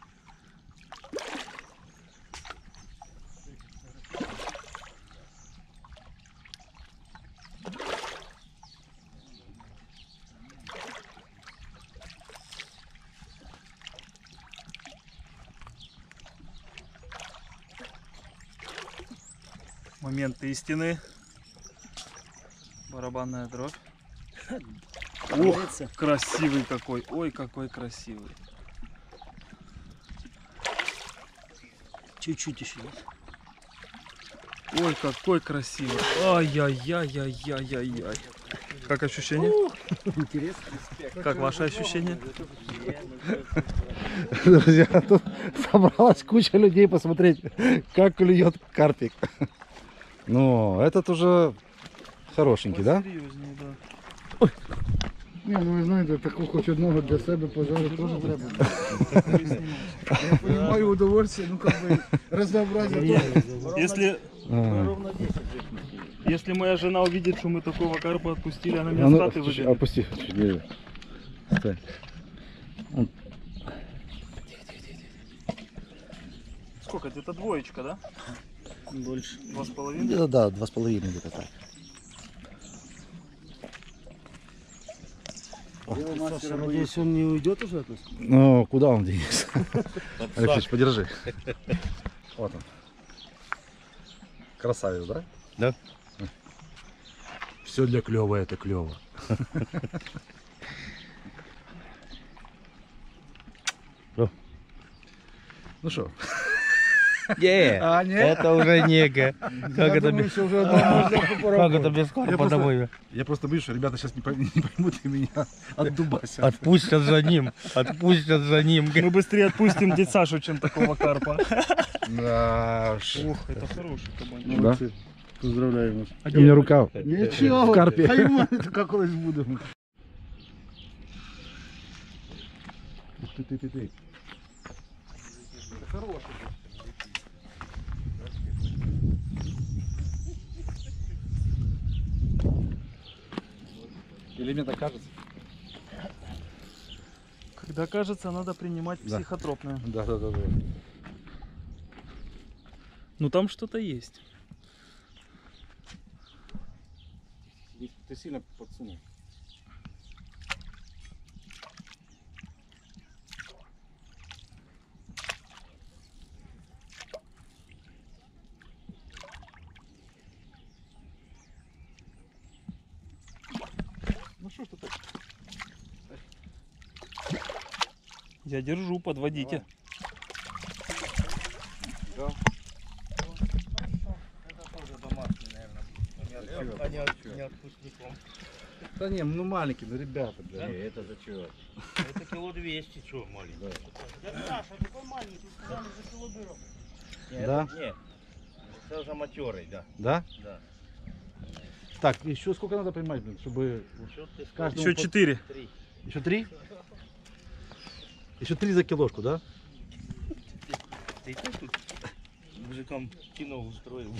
Момент истины. Барабанная дробь. Ох, красивый какой. Ой, какой красивый. Чуть-чуть еще. Ой, какой красивый. Ай-яй-яй-яй-яй-яй. Как ощущение? Интересно. Как ваше ощущение? Друзья, тут собралась куча людей посмотреть, как клюет карпик. Ну, этот уже хорошенький, да? Серьезнее, да. Ой. Не, ну ви знаєте, таку хоч одного для себе пожару теж треба. Я понимаю удовольствие, ну как бы разнообразие. Если, если моя жена увидит, что мы такого карпа отпустили, она меня А с ну, хаты слушай, выгонит. опусти. Держи. Стой. Он- Сколько? Это двоечка, да? Больше. Два с половиной? Где-то да, два с половиной где-то так. Саша, надеюсь, он не уйдет уже от нас? Ну, куда он денется? Алексеевич, подержи. Вот он. Красавец, да? Да. Все для клёва, это клево. Ну что? Не, А, не? это уже нега. Как это думаю, без что уже одно можно Как попробовать. это без Я карпа просто- домой? Я просто боюсь, что ребята сейчас не пойм- не поймут и меня отдубасят. Отпустят за ним, отпустят за ним. Мы быстрее отпустим дядь Сашу, чем такого карпа. Да уж. Ух, это хороший кабанчик. Да? Поздравляю вас. У меня рука Ничего, в карпе. как колись буду. Ты, ты, ты, ты. Или мне так кажется? Когда кажется, надо принимать Да. психотропное. Да, да, да, да. Ну там что-то есть. Ты сильно подсунул. Ну что ж ты так? Я держу, подводите. Да. Не отпускником. Да не, ну маленький, ну ребята, бля. Не, это за чего? Это кило двести, что маленький. Саша, такой маленький, сказали, за кило берем. Да? Нет, это уже матерый, да. Да? Да. Так, еще сколько надо поймать, блин, чтобы каждому Еще по- четыре. Три. Еще три? Еще три за килошку, да? Ты тут мужикам кино устроил.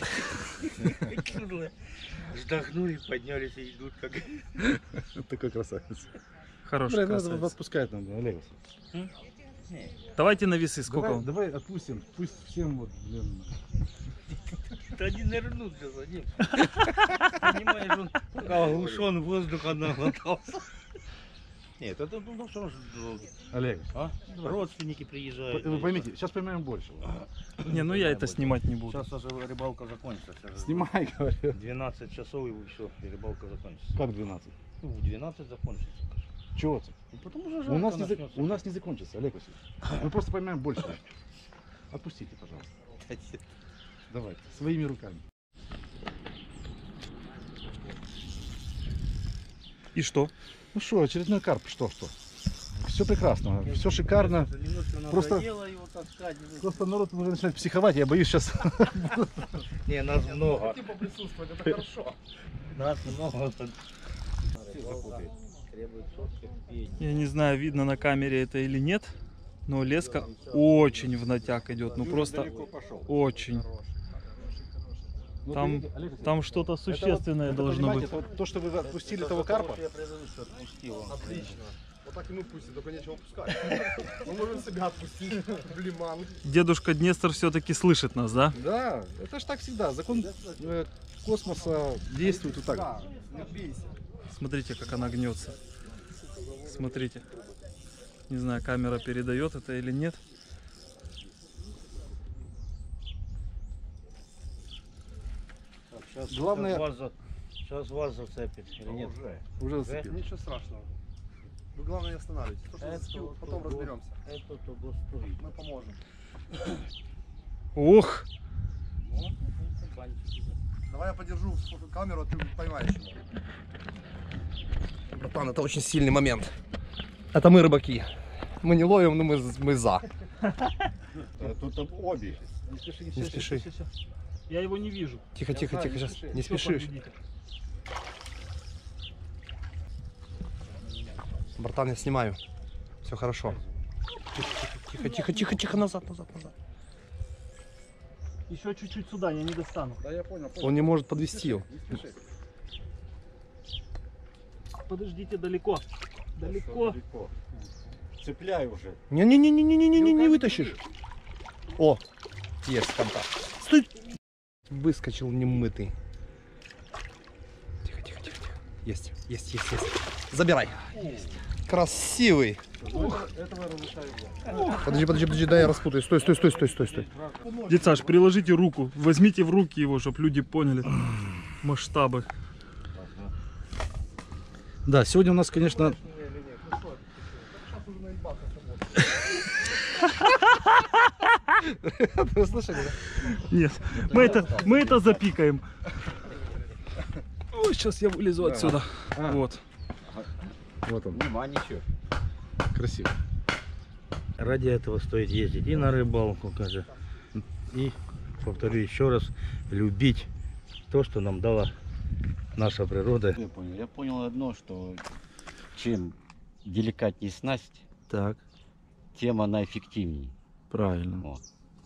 Вздохнули, поднялись и идут как... Такой красавец. Хороший Бля, надо красавец. отпускать нам, Олег. Давайте на весы, сколько Давай, он? давай отпустим, пусть всем вот, блин. Да они нырнут за ним. Понимаешь, он пока оглушен воздуха наглотался. Нет, это ну что ж, Олег, а? Родственники приезжают. вы поймите, сейчас поймаем больше. Не, ну я это снимать не буду. Сейчас уже рыбалка закончится. Сейчас Снимай, говорю. двенадцать часов и все, и рыбалка закончится. Как двенадцать? Ну, в двенадцать закончится. Чего ты? Ну, потому что У жарко нас, не за- начнется. у нас не закончится, Олег Васильевич. Мы просто поймаем больше. Отпустите, пожалуйста. Давайте, своими руками. И что? Ну что, очередной карп, что, что? Все прекрасно, все шикарно. Просто, Надоело его таскать. просто народ уже начинает психовать, я боюсь сейчас. Не, нас много. Типа присутствовать, это хорошо. Нас много. Я не знаю, видно на камере это или нет, но леска очень в натяг идет. Ну просто очень. Ну, Там, видите, Олег Васильевич, там что-то это существенное вот, это, должно быть. понимаете, это вот то, что вы отпустили того карпа. Отлично. Вот так и мы пустим, только нечего пускать. Мы можем себя отпустить в лиман. Дедушка Днестр все-таки слышит нас, да? Да, это ж так всегда. Закон э, космоса действует вот так. Да, не бейся. Смотрите, как она гнется. Смотрите. Не знаю, камера передает это или нет. Сейчас, Главное- сейчас, вас, за- сейчас вас зацепит или нет? Уже. Уже Уже? зацепил. Ничего страшного. Вы главное не останавливайтесь. То, что Это зацепил, вот потом того- разберемся. Это того стоит. Мы поможем. Ох! Давай я подержу камеру, а ты поймаешь его. Братан, это очень сильный момент. Это мы рыбаки. Мы не ловим, но мы, мы за. Тут там обе. Не спеши, не Не спеши. Я его не вижу. Тихо, тихо, знаю, тихо, не сейчас. спеши. Не Всё, спешишь. подведите. Братан, я снимаю. Все хорошо. Тихо, тихо, тихо, тихо, назад, назад, назад. Еще чуть-чуть сюда, я не достану. Да, я понял. понял. Он не может подвести его. Не спеши. Подождите, далеко. Далеко. Далеко. Цепляй уже. Не-не-не-не-не-не-не, не вытащишь. О, есть контакт. Стой! Выскочил немытый. Тихо, тихо, тихо, тихо. Есть, есть, есть, есть. Забирай. Красивый. Этого я разрешаю взять. Подожди, подожди, подожди, дай я распутаю. Стой, стой, стой, стой, стой, стой. Дядь Саш, приложите руку. Возьмите в руки его, чтобы люди поняли масштабы. Да, сегодня у нас, конечно, Вы слышали, да? Нет, мы это, мы это запикаем. Ой, сейчас я вылезу отсюда. А. Вот. Вот он. Нема ничего. Красиво. Ради этого стоит ездить и на рыбалку, каже. И, повторю еще раз, любить то, что нам дала наша природа. Я понял. Я понял одно, что чем деликатнее снасть, так, тем она эффективнее. Правильно. Вот.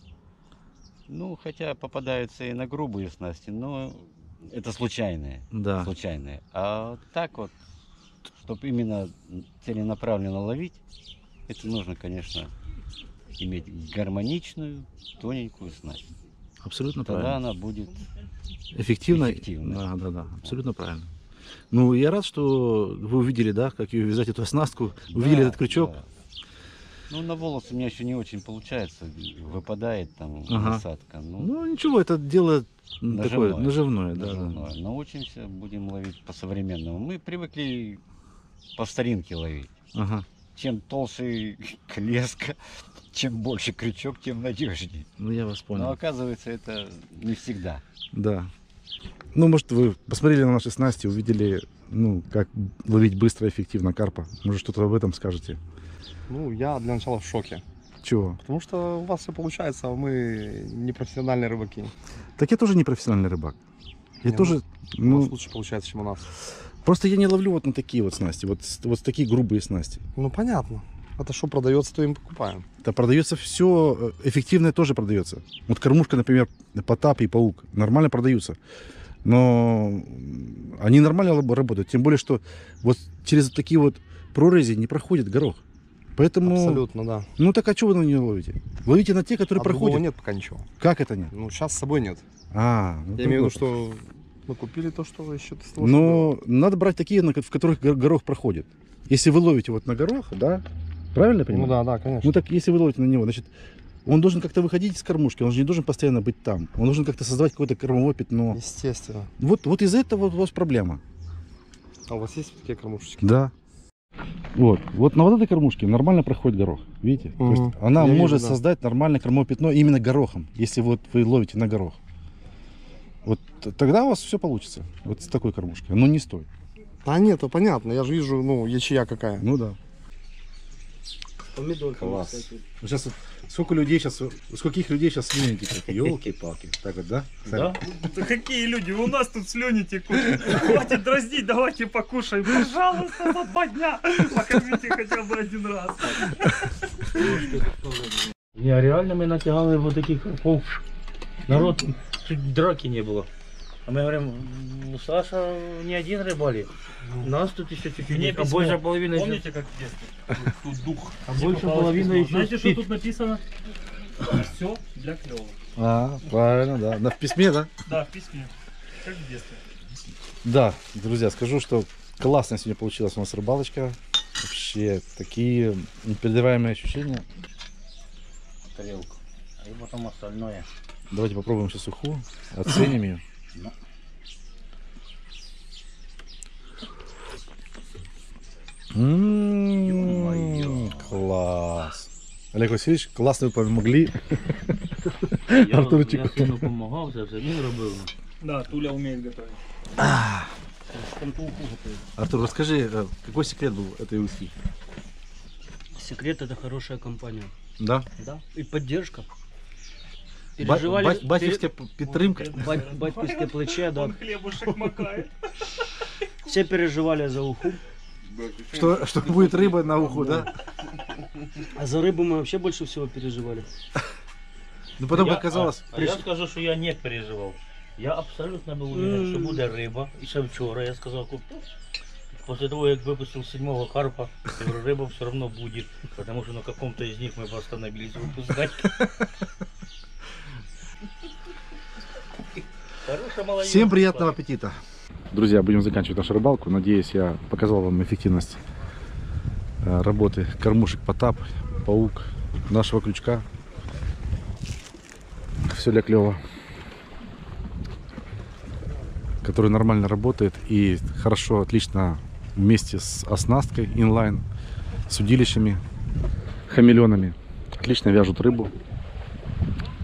Ну, хотя попадаются и на грубые снасти, но это случайные. Да. Случайные. А так вот, чтобы именно целенаправленно ловить, это нужно, конечно, иметь гармоничную, тоненькую снасть. Абсолютно Тогда правильно. она будет Эффективно. эффективной. Да, да, да. Абсолютно правильно. Ну, я рад, что вы увидели, да, как ее вязать, эту оснастку, увидели Да, этот крючок. да. Ну, на волос у меня еще не очень получается, выпадает там Ага. насадка. Ну, Ну, ничего, это дело м, такое наживное. Да, наживное. да. Научимся, будем ловить по-современному. Мы привыкли по старинке ловить. Ага. Чем толще леска, чем больше крючок, тем надежнее. Ну, я вас понял. Но оказывается, это не всегда. Да. Ну, может, вы посмотрели на наши снасти, увидели, ну, как ловить быстро и эффективно карпа. Может, что-то об этом скажете? Ну, я для начала в шоке. Чего? Потому что у вас все получается, а мы не профессиональные рыбаки. Так я тоже не профессиональный рыбак. Я Не, тоже, У ну, вас лучше получается, чем у нас. просто я не ловлю вот на такие вот снасти, вот, с- вот с такие грубые снасти. Ну, понятно. Это что продается, то и мы покупаем. Да продается все, эффективное тоже продается. Вот кормушка, например, Потап и Паук нормально продаются. Но они нормально лаб- работают. Тем более, что вот через такие вот прорези не проходит горох. Поэтому... Абсолютно, да. Ну так а что вы на нее ловите? Ловите на те, которые А другого проходят. нет пока ничего. Как это нет? Ну, сейчас с собой нет. А, ну, Я имею в виду, другой. что мы купили то, что еще тестовало. Но надо брать такие, на ко- в которых гор- горох проходит. Если вы ловите вот на горох, да? Правильно я понимаю? Ну да, да, конечно. Ну так если вы ловите на него, значит, он должен как-то выходить из кормушки, он же не должен постоянно быть там. Он должен как-то создавать какое-то кормовое пятно. Естественно. Вот, вот из-за этого вот у вас проблема. А у вас есть такие кормушечки? Да. Вот, вот на вот этой кормушке нормально проходит горох, видите? То Мгм. есть она Я может вижу, да. создать нормальное кормовое пятно именно горохом, если вот вы ловите на горох. Вот т- тогда у вас все получится, вот с такой кормушкой, но не стоит. А нет, то понятно, я же вижу, ну, ячея какая. Ну да. Класс. Сейчас вот сколько людей сейчас, у скольких людей сейчас слюни текут? Елки-палки. Так вот, да? Да? Да какие люди? У нас тут слюни текут. Хватит дразнить, давайте покушаем. Пожалуйста, за два дня. Покормите хотя бы один раз. Не, реально мы натягали вот таких карпов. Народ, чуть драки не было. А мы говорим, «Ну, Саша не один рыбалит. Нас тут еще чуть-чуть. Мне А письмо. большая половина еще- Помните, как в детстве? Тут дух. А больше половины еще Знаете, что спит. тут написано? Все для клёва. А, правильно, да. На, в письме, да? Да, в письме. Как в детстве. Да, друзья, скажу, что классная сегодня получилась у нас рыбалочка. Вообще такие непередаваемые ощущения. Тарелку. А и потом остальное. Давайте попробуем сейчас уху, оценим ее. Ну. М, Класс. Олег Васильевич, классно вы помогли. Я, Артурчик. я сину допомагав, це все він робив. Да, Туля умеет готовить. Артур, расскажи, э, какой секрет был этой ухи? Секрет — это хорошая компания. Да? Да. И поддержка. Ба- Переживали... бать- батьківська підтримка. Бать- батьківське плече, да. Он хлебушек макает. Все переживали за уху. Что, что будет рыба на уху, да? А за рыбу мы вообще больше всего переживали. Ну потом Я- оказалось... А, а я скажу, що я не переживав. Я абсолютно був уверен, що буде риба. І ще вчора я сказав, куплю. После того, як выпустил седьмого карпа, я говорю, рыба все равно будет, потому что на каком-то из них мы остановились выпускать. Хорошая молодец. Всем приятного аппетита! Друзья, будем заканчивать нашу рыбалку. Надеюсь, я показал вам эффективность э, работы кормушек Потап, Паук, нашего крючка. Все для клёва. Который нормально работает и хорошо, отлично вместе с оснасткой инлайн, с удилищами, хамелеонами. Отлично вяжут рыбу.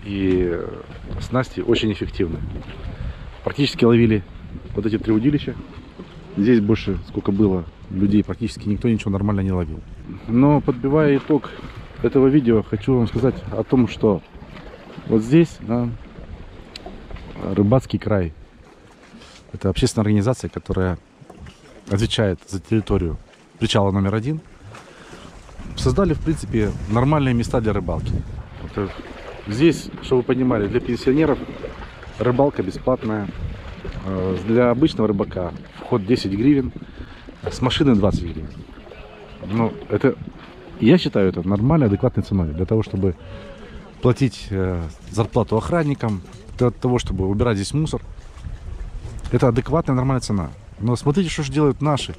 и снасти очень эффективны. Практически ловили вот эти три удилища. Здесь больше, сколько было людей, практически никто ничего нормально не ловил. Но подбивая итог этого видео, хочу вам сказать о том, что вот здесь, да, Рыбацкий край. Это общественная организация, которая отвечает за территорию причала номер один. Создали, в принципе, нормальные места для рыбалки. Это здесь, чтобы вы понимали, для пенсионеров рыбалка бесплатная. Для обычного рыбака вход десять гривен, с машины двадцать гривен. Ну, это, я считаю, это нормальной, адекватной ценой для того, чтобы платить э, зарплату охранникам, для того, чтобы убирать здесь мусор. Это адекватная, нормальная цена. Но смотрите, что же делают наши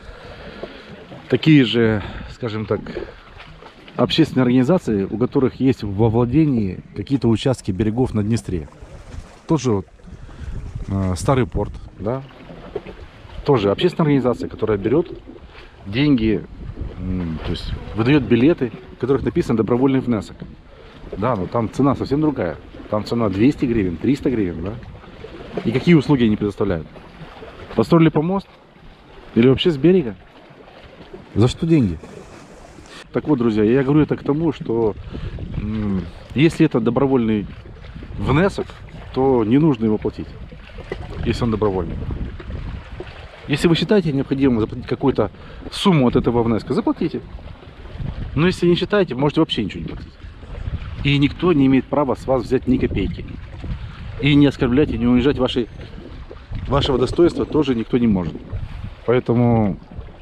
такие же, скажем так, общественные организации, у которых есть во владении какие-то участки берегов на Днестре. Тот же вот, э, Старый порт, да, тоже общественная организация, которая берет деньги, то есть выдает билеты, в которых написано добровольный внесок. Да, но там цена совсем другая. Там цена двести гривен, триста гривен, да. И какие услуги они предоставляют? Построили помост? Или вообще с берега? За что деньги? Так вот, друзья, я говорю это к тому, что если это добровольный внесок, то не нужно его платить, если он добровольный. Если вы считаете необходимым заплатить какую-то сумму от этого внеска, заплатите. Но если не считаете, можете вообще ничего не платить. И никто не имеет права с вас взять ни копейки. И не оскорблять, и не унижать вашей, вашего достоинства тоже никто не может. Поэтому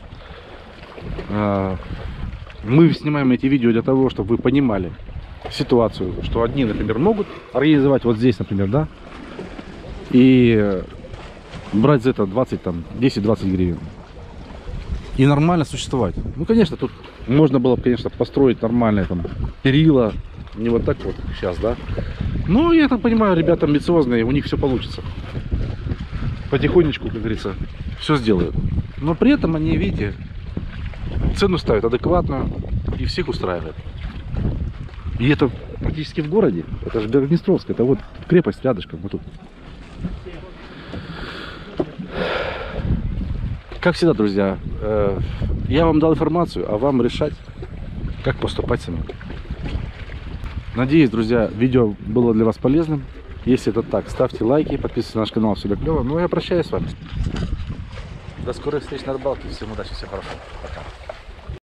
э, мы снимаем эти видео для того, чтобы вы понимали ситуацию, что одни, например, могут организовать вот здесь, например, да, и брать за это двадцать, там, десять-двадцать гривен. И нормально существовать. Ну, конечно, тут можно было бы, конечно, построить нормальное там перила. Не вот так вот сейчас, да. Ну, я так понимаю, ребята амбициозные, у них все получится. Потихонечку, как говорится, все сделают. Но при этом они, видите, цену ставят адекватную и всех устраивает. И это практически в городе. Это же Белгород-Днестровск, это вот крепость рядышком. Вот тут. Как всегда, друзья, я вам дал информацию, а вам решать, как поступать самим. Надеюсь, друзья, видео было для вас полезным. Если это так, ставьте лайки, подписывайтесь на наш канал, все так клево. Ну, я прощаюсь с вами. До скорых встреч на рыбалке. Всем удачи, всем хорошего. Пока.